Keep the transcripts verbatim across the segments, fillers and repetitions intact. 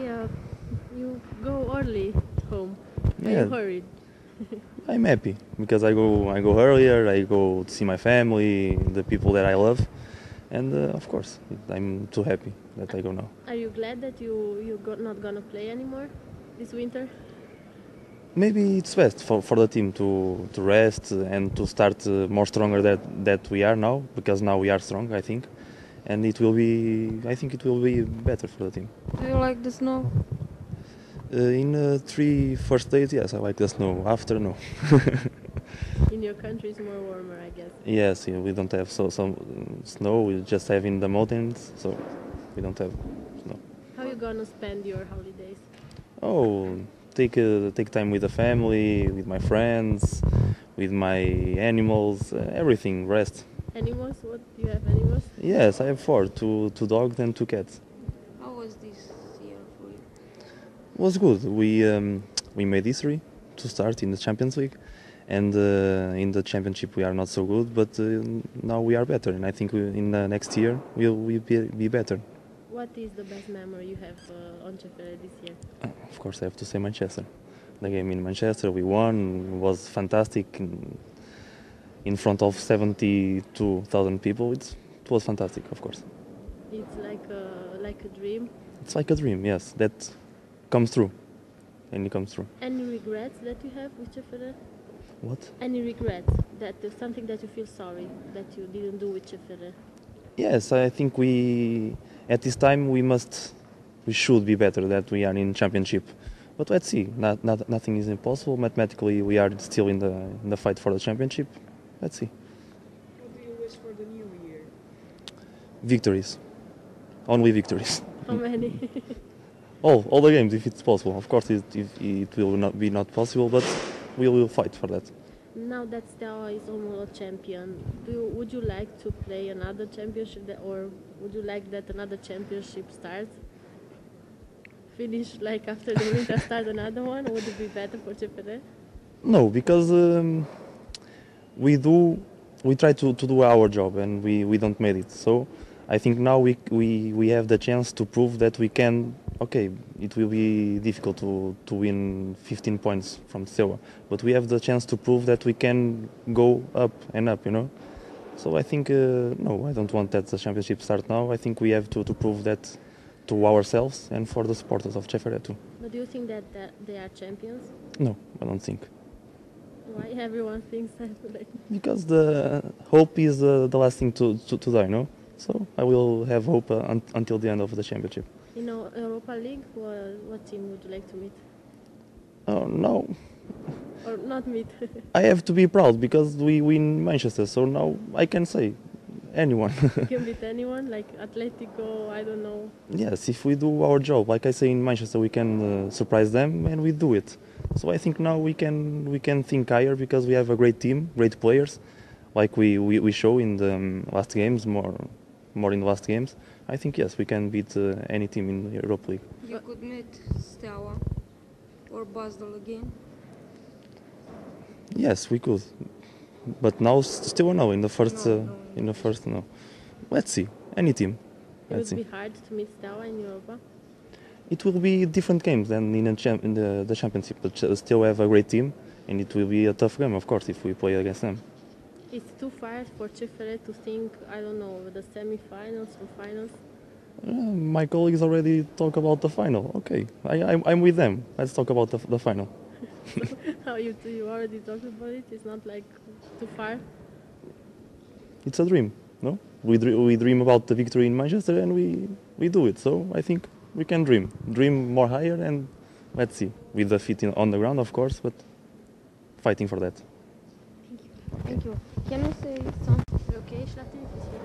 uh, you go early home. Are Yeah, you worried? I'm happy because I go I go earlier. I go to see my family, the people that I love, and uh, of course I'm too happy that I go now. Are you glad that you you got not gonna play anymore this winter? Maybe it's best for, for the team to, to rest and to start uh, more stronger that that we are now, because now we are strong, I think, and it will be I think it will be better for the team. Do you like the snow? Uh, in uh, three first days, yes, I like the snow. After, no. In your country, it's more warmer, I guess. Yes, yeah, we don't have so some um, snow. We just have in the mountains, so we don't have snow. How you gonna spend your holidays? Oh, take uh, take time with the family, with my friends, with my animals, uh, everything. Rest. Animals? What do you have animals? Yes, I have four: two two dogs and two cats. How was this year for you? It was good. We um, we made history to start in the Champions League, and uh, in the championship we are not so good, but uh, now we are better, and I think we, in the next year we'll, we'll be, be better. What is the best memory you have uh, on Chefere this year? Uh, Of course, I have to say Manchester. The game in Manchester, we won. It was fantastic in, in front of seventy-two thousand people. It's, it was fantastic, of course. It's like a, like a dream. It's like a dream, yes, that comes true, and it comes true. Any regrets that you have with Chefere? What? Any regrets that there's something that you feel sorry that you didn't do with Chefere? Yes, I think we at this time we must, we should be better that we are in championship. But let's see. Not, not, nothing is impossible. Mathematically, we are still in the in the fight for the championship. Let's see. What do you wish for the new year? Victories, only victories. How many? All all the games, if it's possible. Of course, it, it, it will not be not possible, but we will fight for that. Now that Steaua is almost a champion, do you, would you like to play another championship, that, or would you like that another championship starts? Finish like after the winter, start another one? Would it be better for Chefere? No, because um, we do we try to, to do our job and we, we don't made it. So I think now we, we we have the chance to prove that we can. Okay, it will be difficult to, to win fifteen points from Steaua, but we have the chance to prove that we can go up and up, you know. So I think uh, no, I don't want that the championship start now. I think we have to, to prove that to ourselves and for the supporters of Chefere too. But do you think that, that they are champions? No, I don't think. Why everyone thinks that? Like, Because the hope is uh, the last thing to, to, to die, no? So I will have hope uh, un until the end of the championship. you know, Europa League, what, what team would you like to meet? Oh, no, Or not meet? I have to be proud because we win Manchester, so now I can say anyone. You can beat anyone, like Atletico, I don't know. Yes, if we do our job, like I say in Manchester, we can uh, surprise them and we do it. So I think now we can we can think higher because we have a great team, great players, like we, we, we show in the um, last games, more more in the last games. I think yes, we can beat uh, any team in the Europa League. You could meet Steaua or Basel again. Yes, we could, but now s- still no. In the first, No, uh, no, in the first, no. Let's see, any team. It Let's would see. be hard to meet Steaua in Europa. It will be different games than in, a champ- in the, the championship, but ch- still have a great team, and it will be a tough game, of course, if we play against them. It's too far for Chefere to think, I don't know, the semi-finals or finals. Uh, my colleagues already talk about the final. Okay, I, I'm, I'm with them. Let's talk about the, the final. How you you already talked about it? It's not like too far. It's a dream, no? We, dr- we dream about the victory in Manchester, and we, we do it. So I think we can dream, dream more higher, and let's see, with the feet in, on the ground, of course, but fighting for that. Thank you. Can you say something? Ok, já tem isso.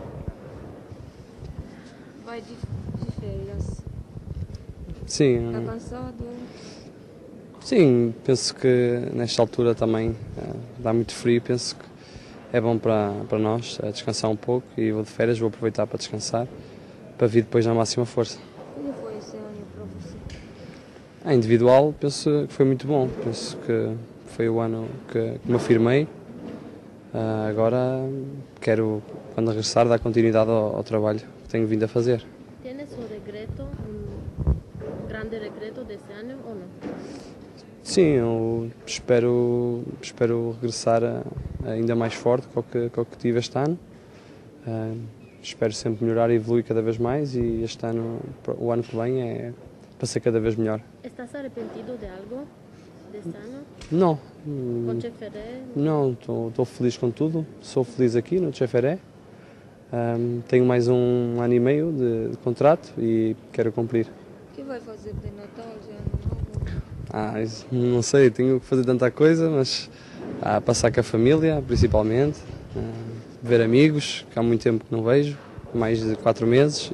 Vai de, de férias. Sim, Está hum, cansado? sim, penso que nesta altura também eh, dá muito frio, penso que é bom para, para nós eh, descansar um pouco e vou de férias, vou aproveitar para descansar, para vir depois na máxima força. Como foi esse ano para você? A individual, penso que foi muito bom, penso que foi o ano que, que me afirmei. Ah, agora quero, quando regressar, dar continuidade ao, ao trabalho que tenho vindo a fazer. ¿Tienes un regreto? Un, grande regreto desse ano ou não? Sim, eu espero, espero regressar a- ainda mais forte com o que, com o que tive este ano. Ah, espero sempre melhorar e evoluir cada vez mais e este ano, o ano que vem, é para ser cada vez melhor. Estás arrependido de algo desse ano? Não, Com Cheferé? não, estou feliz com tudo. Sou feliz aqui no Cheferé. Ahm, tenho mais um ano e meio de, de contrato e quero cumprir. O que vai fazer de Natal já ano novo? Ah, isso não sei, tenho que fazer tanta coisa, mas ah, passar com a família, principalmente, ah, ver amigos, que há muito tempo que não vejo, mais de quatro meses,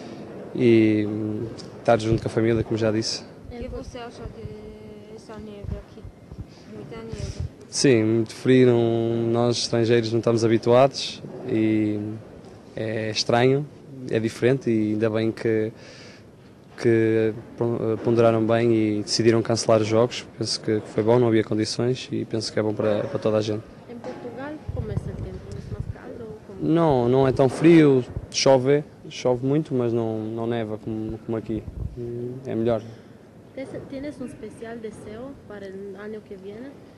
e hum, estar junto com a família, como já disse. O que você acha dessa neve aqui? Muita neve. Sim, muito frio, não- nós estrangeiros não estamos habituados e é estranho, é diferente e ainda bem que, que ponderaram bem e decidiram cancelar os jogos. Penso que foi bom, não havia condições e penso que é bom para, para toda a gente. Em Portugal, como é esse tempo? É mais caldo? Ou como? Não, não é tão frio, chove, chove muito, mas não, não neva como, como aqui. Hum, É melhor. Tens- Tienes um especial desejo para o ano que vem?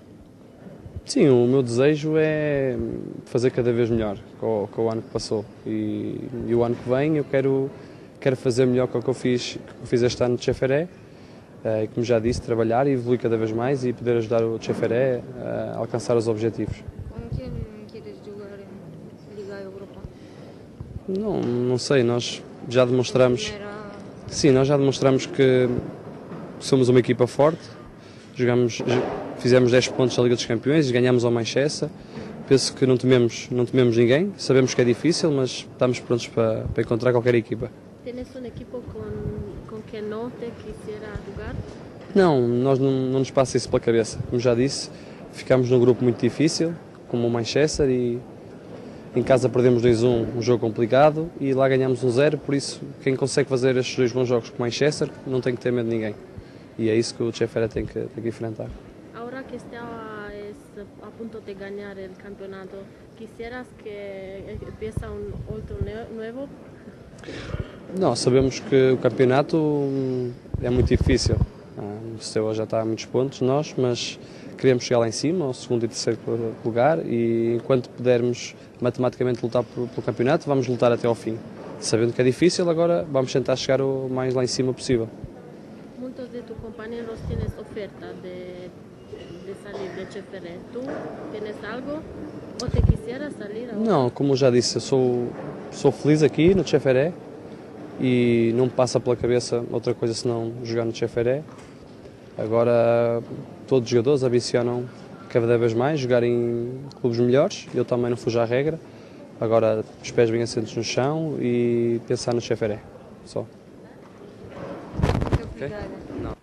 Sim, o meu desejo é fazer cada vez melhor com, o- com o ano que passou. E, e o ano que vem eu quero, quero fazer melhor que o que eu fiz, que eu fiz este ano de Cheferé. Eh, E como já disse, trabalhar e evoluir cada vez mais e poder ajudar o Cheferé a alcançar os objetivos. Com quem queres jogar em Liga Europa? Não, não sei, nós já demonstramos. Primeira... Sim, nós já demonstramos que somos uma equipa forte. Jogamos, fizemos dez pontos na Liga dos Campeões e ganhamos ao Manchester. Penso que não tememos, não tememos ninguém. Sabemos que é difícil, mas estamos prontos para, para encontrar qualquer equipa. Tienes um equipo com, com que não te quisiera jogar? Não, nós não, não nos passa isso pela cabeça. Como já disse, ficámos num grupo muito difícil, como o Manchester, e em casa perdemos dois a um, um jogo complicado, e lá ganhamos um zero, por isso quem consegue fazer estes dois bons jogos com o Manchester não tem que ter medo de ninguém. E é isso que o Cheferé tem que, tem que enfrentar. Ahora que estás a punto de ganhar o campeonato, quisieras que empiece um outro ne- novo? Não, sabemos que o campeonato hum, é muito difícil. Ah, O Steaua já está a muitos pontos, nós, mas queremos chegar lá em cima, ao segundo e terceiro lugar, e enquanto pudermos matematicamente lutar pelo, pelo campeonato, vamos lutar até ao fim. Sabendo que é difícil, agora vamos tentar chegar o mais lá em cima possível. Muitos de tus compañeros tienes oferta de, de salir de Cheferé. ¿Tú tienes algo o te quisieras salir ahora? Não, como eu já disse, eu sou, sou feliz aqui no Cheferé e não me passa pela cabeça outra coisa senão jogar no Cheferé. Agora todos os jogadores ambicionam cada vez mais jogar em clubes melhores, eu também não fujo à regra. Agora os pés bem assentos no chão e pensar no Cheferé, só. Obrigada. Não.